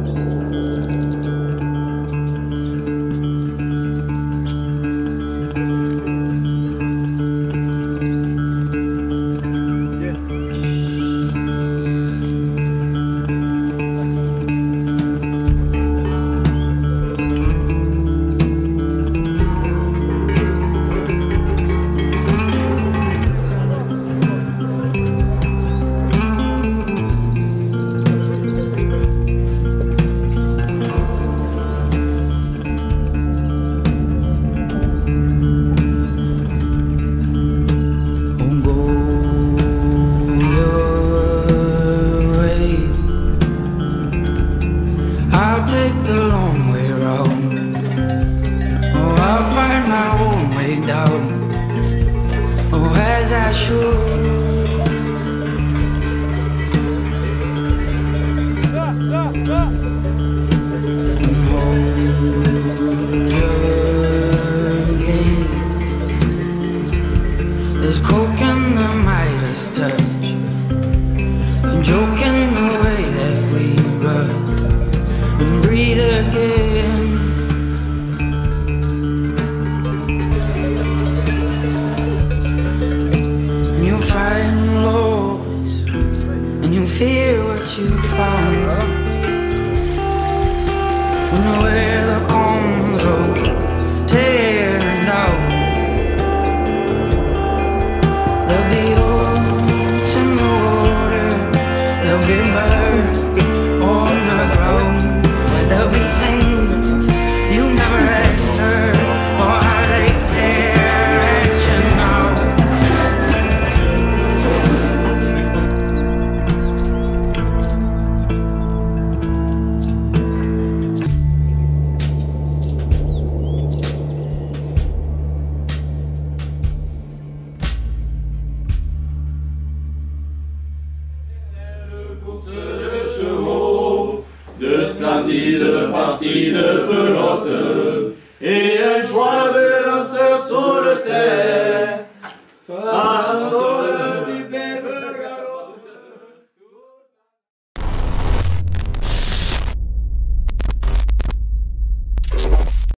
I'll take the long way round. Oh, I'll find my own way down. Oh, as I should. And hold your gaze. There's coke in the Midas touch, and joke in the way that we rush and breathe again. And you'll find lows, and you'll fear what you found. And where the calms will tear down, there'll be oats in the water, there'll be birds on the ground. There'll be things you never asked her, or how they tear at you now. Course de chevaux, de samedi, de partie de pelote, et un choix de